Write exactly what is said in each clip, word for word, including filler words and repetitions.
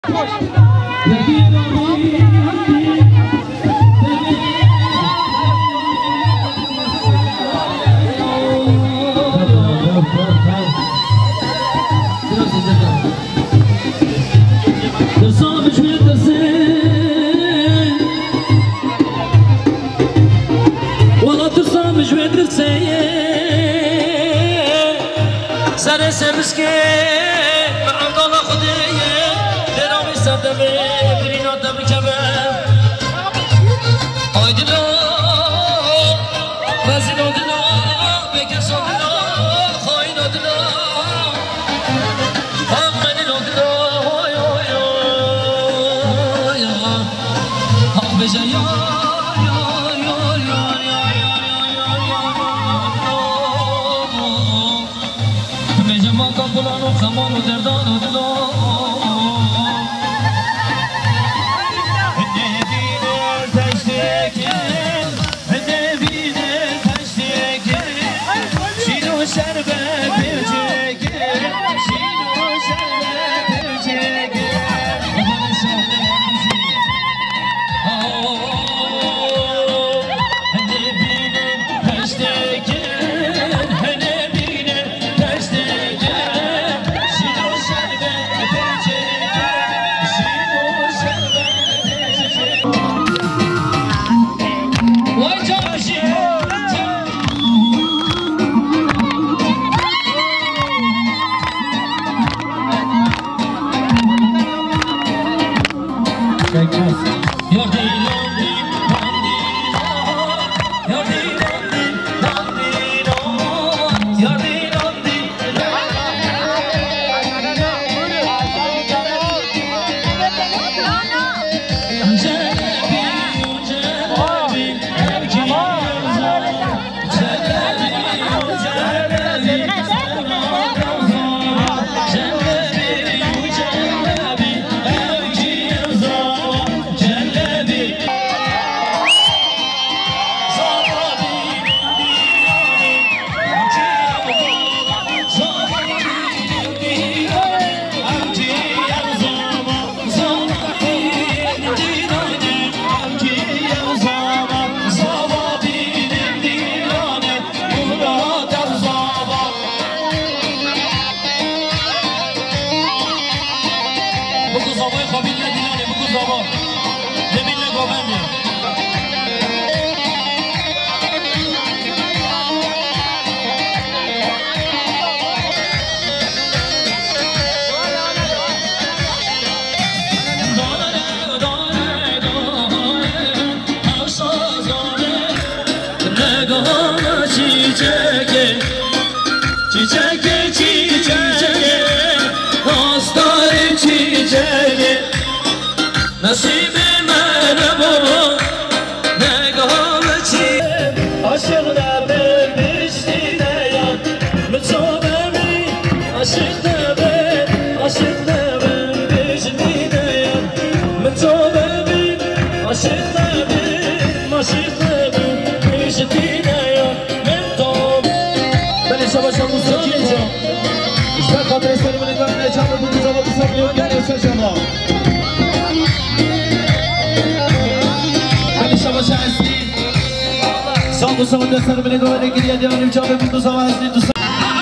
دوستان دستان به نگاه نگیری دیوانیم جامعه بود دوستان هستی دوستان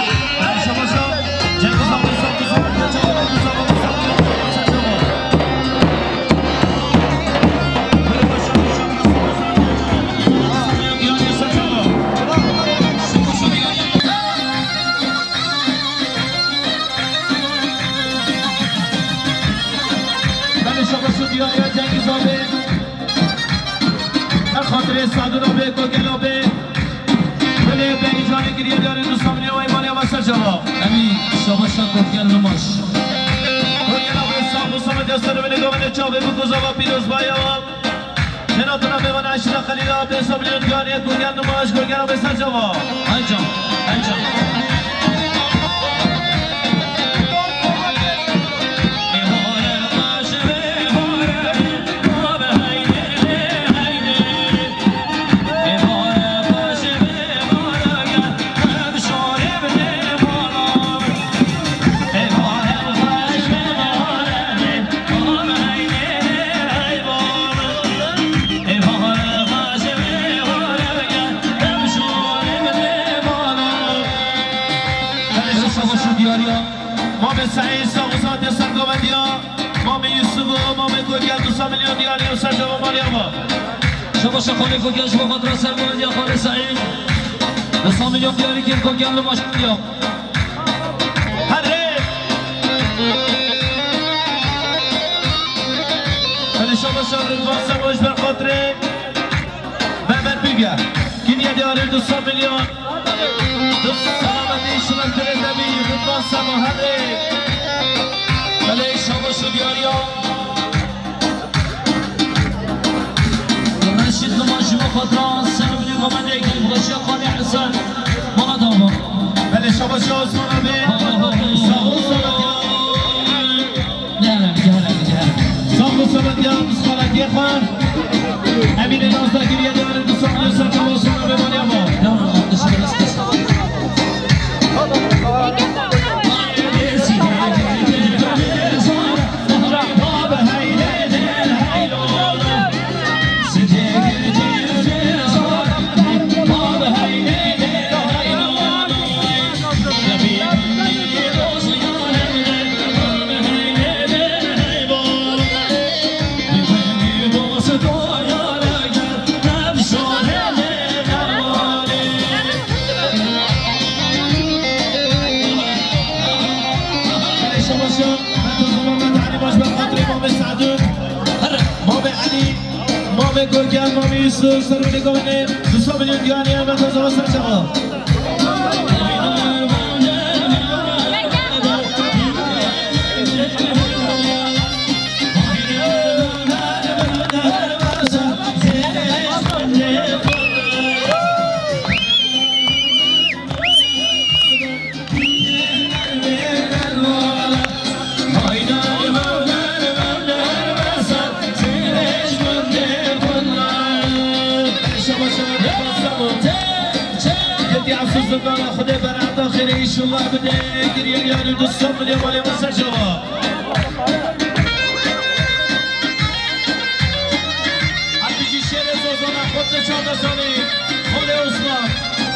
شما شما جنگ دوستان دوستان دوستان امین شاباشا کوکل نماش کوکل آبی سامو سام دستان به نگاه من چاوه بود گذابا پیروز بایا مناتونا به من عشق خلیل آبی ساملیون گانی کوکل نماش کوکل آبی سجاوا انجام انجام Oh سعید ساقوزات سرگاوندی ها مام یوسف و مام گوگل دوستا میلیون دیاری و سرجا و مالی آبا شما شخالی گوگلش با خاطر سرگاوندی ها خاله سعید دوستا میلیون دیاری که گوگل رو باش بیا هره ولی شما شما رضوان سماش بر خاطره محمد بیگه گینیه دیاری دوستا میلیون دوست سلامتی شما تره نبی رضوان سما هره ولی شما شو دیاری ها رشید نماش با خاطر سرگاوندی ها من یکی بغشی خالی حسن مانا داما ولی شما شو عثمان آبی ساقو سلامتی ساقو سلامتی ها سلامتی خوان امین نازده گیریه دیاری دوستا میلیون سرجا و عثمان آبی مالی آبا گرگان مامی یوسف سرمونی گونه دوستا میلیون دیانی هم بخواه و سر چقا زندان خود برم داخل ایشون بده گریه یاری دوستان بده مالی مسر شما حدیجی شیر زوزانه خود چهارده سالی خود عثمان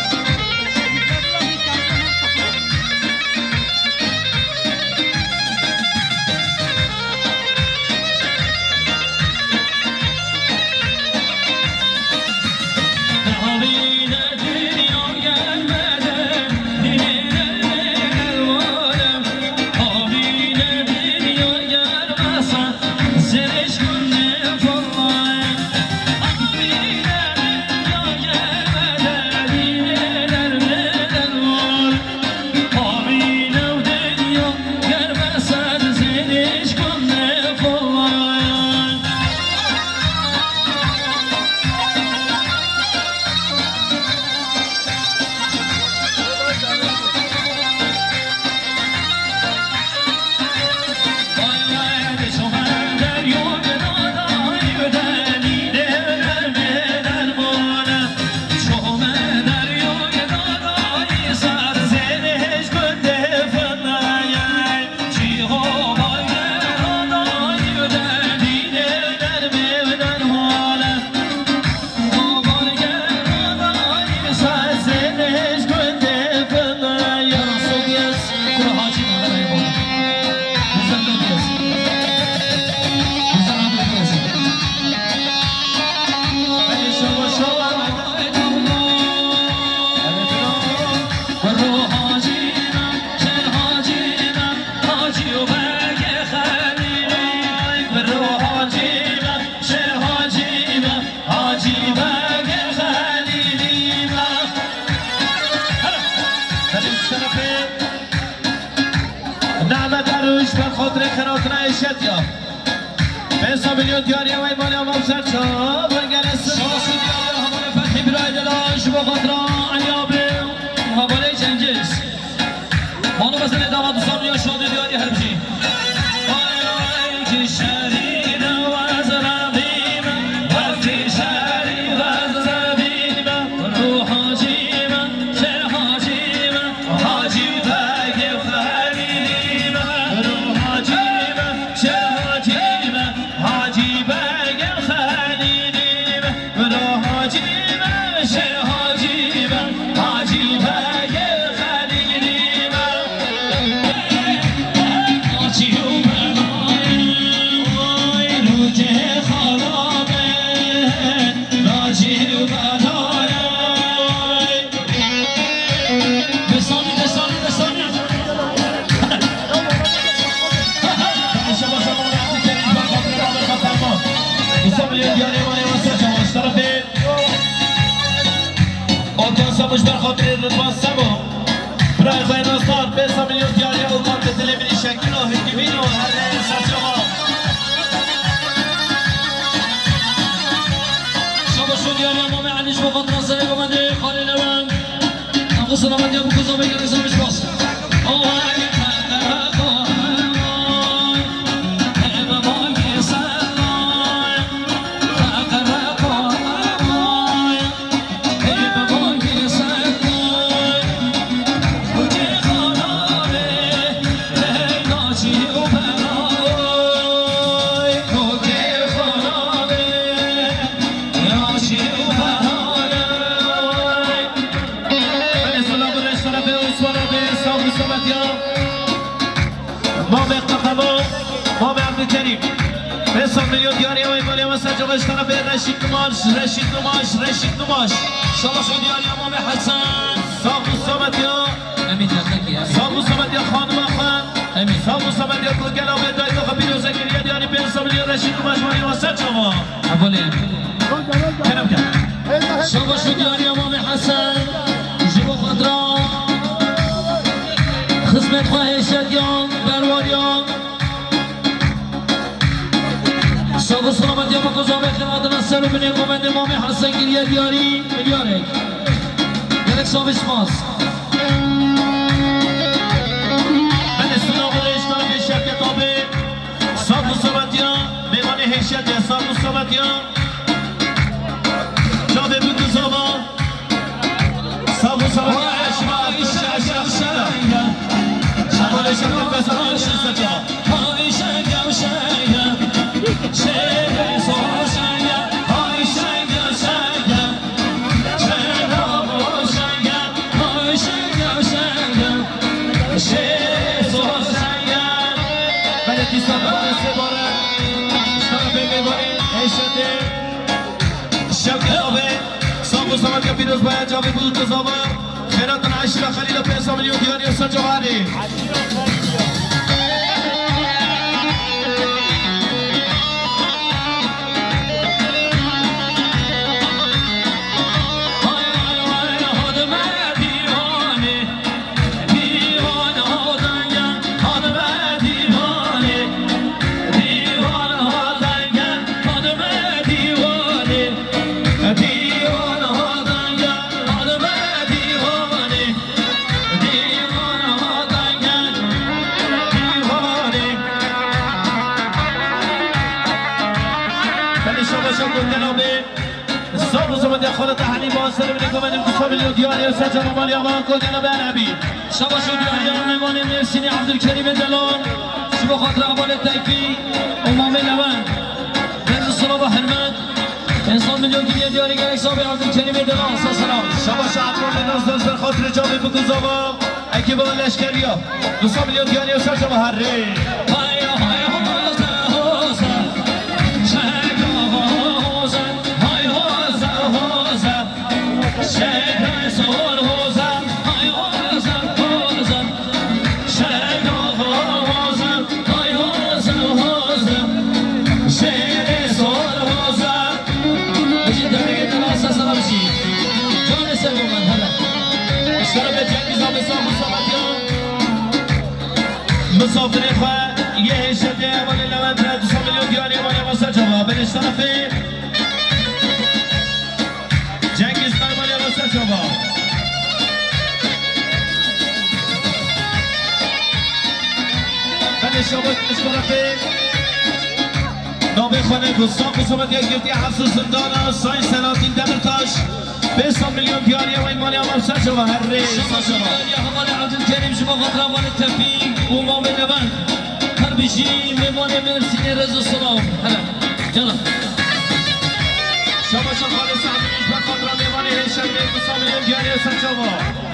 میلیون دیاری هم ایمانی هم هم سرچا برگن اسم شما شو دیاری همون فتحی برای دلاش با خاطر علیابی حواله چنجز مانو بزن داماد دوستان یا شاده دیاری هر بجی آی که شرید و زرابیم وقتی شرید و زرابیم رو حاجیم شر حاجیم حاجی بگه خریدیم رو حاجیم شر حاجیم حاجی بگه خریدیم رو حاجیم شر حاجیم حاجی بگه خریدیم ساموش بر خاطر رضوان سبا برای خواهی ناستار پیسا میلیون دیاری او کار به تلویزیونی شکل و حکیمین و هر سرچما شاباشو دیاری امام علیش با خاطر سری بمنده خالی لبن نقو سلامت یا بکوزا بگر نظامش باز میلیون دیاری و ایمالی و سجاقش طرف رشید نماش رشید نماش رشید نماش شاباشو دیاری امام حسن ساقو صامت یا امین جاتکی امین ساقو صامت یا خانم خان امین ساقو صامت یا کلگل و بدای تو خبیر و زگریه دیاری پیسا میلیون رشید نماش مالی و سجاقا اولی کنم کرد شاباشو دیاری امام حسن جبو خدرا خدمت خواه شدیان برواریان شاب سلامت یا بکوزا به خدمت نصر و بنی قومند امام حسن گریه دیاری میلیارک گلک صابش ماست من اسلام و رشتان به شرکت آبه صاحب و صابتیا میوان حیشت یا صاحب و صابتیا جابه بکوزا با صاحب و صابتیا اشما اشما اشما اشما شبال شرکت بسران شرکت جا های شنگم شنگم شنگم شنگم های شنگم شنگم شنگم شنگم های شنگم شنگم شنگم شنگم بلدی سابقه سه باره طرف میوانی حیشت شرکت آبه صاحب و صابتیا پیروز باید جابه بکوزا با خیراتن عشر خلیل و پیسا میلیون دیاری و سجاواری خودت حنی با سر من کومن مصاب اليوديان يا ساتر مال يابان كل جناب النبي شاباشو دیاری میوان مرسینی عبدالکریم دلال شبو خاطر عبال تایفی امام لبن بند صلاب و حرمت انسان میلیون گریه دیاری گلک صاحب عبدالکریم دلال سلام شاباش عطران ناز در خاطر جامع بگذابا اگه با لشکریا دو میلیون دیاری و ساتر محره های های حوزه حوزه شک حوزه های حوزه حوزه شک سول حوزه های حوزه حوزه شک حوزه های حوزه حوزه شک سول حوزه بجید درگه دلاسه سلام شی جان سلو من هلا اشترا به جنگیزا بسا مصابتیان مسافر خواه یه هشته اولی لوند را دو میلیون دیاری اولی واسه جواب بنش طرفه جنگیز فرمالی واسه جواب بنش شابت بنش طرفه نامه خانه گستاق مصابت یک گفتی حفظ سلطان ساین سلاطین دمرتاش بیست میلیون دیاری و این مالی هم افسر شما هر ریز یا حمال عبدالکریم شما خاطر عوال تفی امام لبن هر بشی میوان مرسینی رضا سلام هلا جلا شما شما خالص عبدالکریم شما خاطر میوانی هیشم بیست میلیون دیاری افسر شما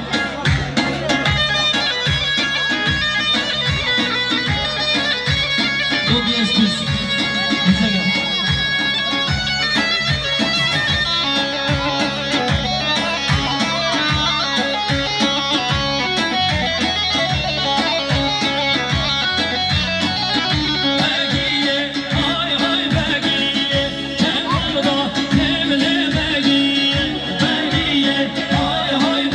دو بیست دوست میزگم های های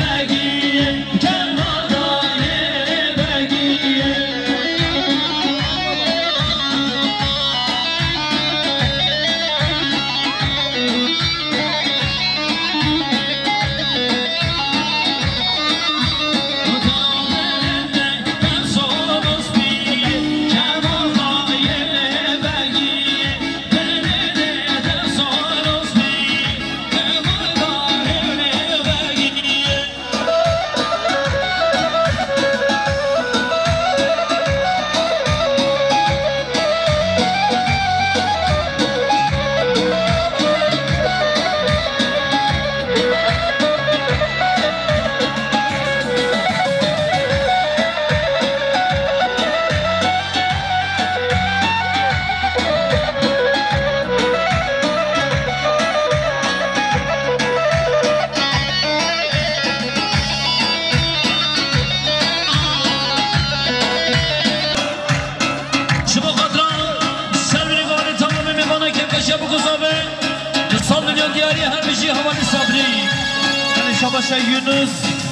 همیشه بگذابه دوستان میلیون دیاری همیشه حوالی صبری یعنی شباش یونس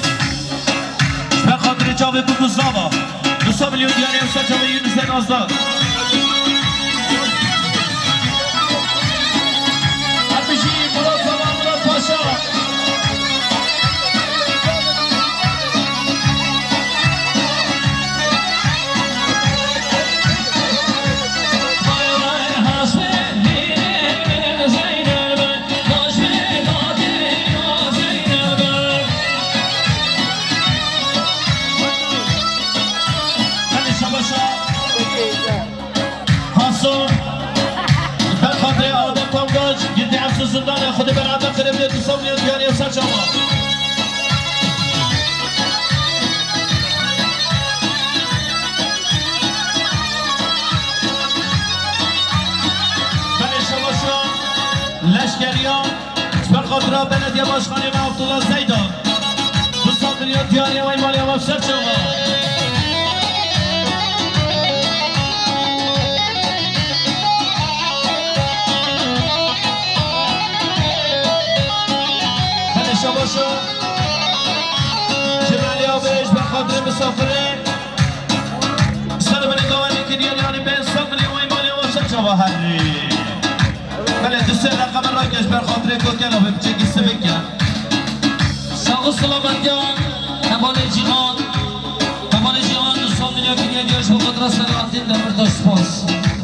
به خاطر جاوه بگذابه دوستان میلیون دیاری همسا جاوه یونس نازدار همیشه مراد زمان مراد پاشا زندان خود برادر خرید بیاد دوستان میلیون دیاری افسر شما بله شما شما لشکریان بر خاطر بلدیه باشخانی و عبدالله زیدان دوستان میلیون دیاری و ایمانی هم افسر شما شباشو جمعلی آبش به خاطر مسافره سر بلی گوانی که دیانیانی به انسان ملی و ایمانی و سر جواهری بله دوسته رقم راکش بر خاطر کوکن و بچه گیسته بکن ساق و سلامتیان نبال جیغان نبال جیغان دوستان دنیا که دیانیاش و خود را سلامتین در برد سپاس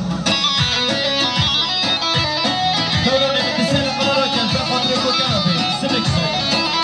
دورانه به دوسته رقم راکش بر خاطر کوکن و بچه بکن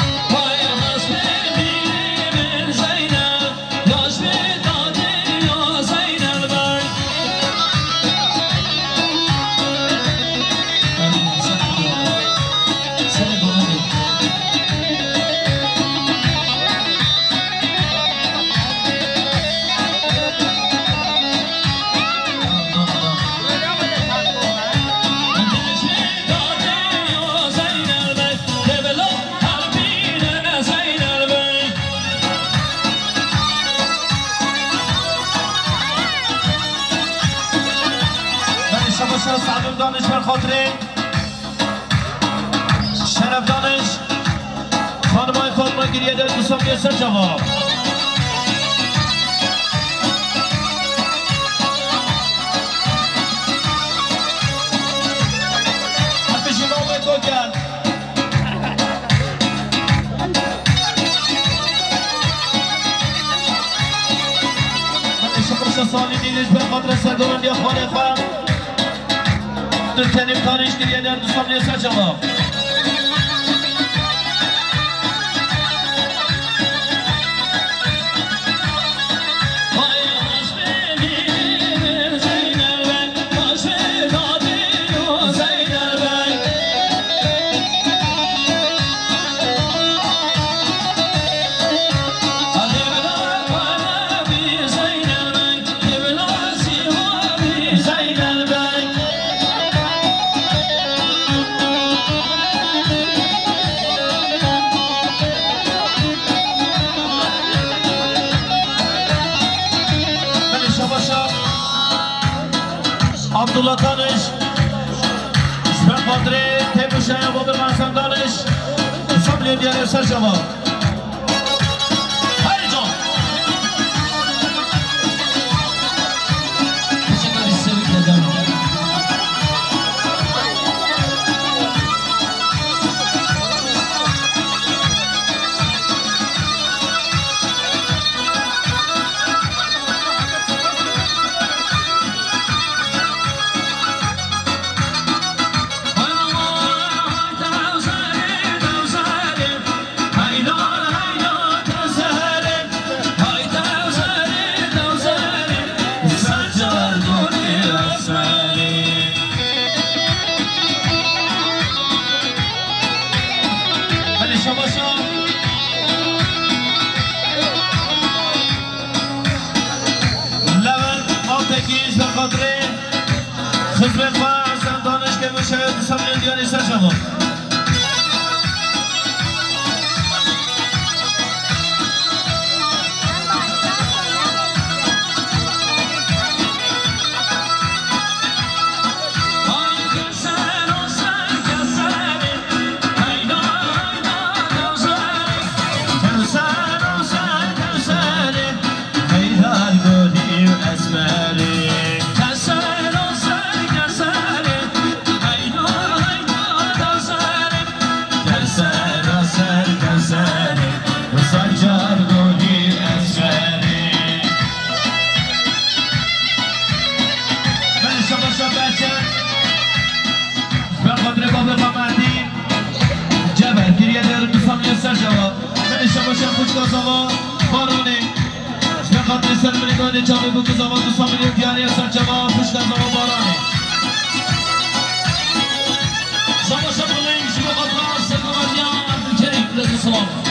سعدون دانش بر خاطر شرف دانش خانمای خانمای گریه دار دوستان بیاسر جواب حرف شما باید بکن من شکرش سالی نیلش بر خاطر سردان یا خانه خواهم تنیم تانش گریه در دوستان بیاسر جواب عبدالله دانش شبه خاطره تیب شایم و به منصم دانش سبلی دیاری سر شما هایی جان چقدر سویت ندارم خدمت با ارزم دانش که بشه دوستان میلیون دیاری سر شما Gazava Baroni به خاطر سرمنگان جامعه بگذابا دو میلیون دیاری سرچما پشت گزاوا بارانی شما شما بلنگ شما خاطر سرمنگان عبدالکریم رضا سلام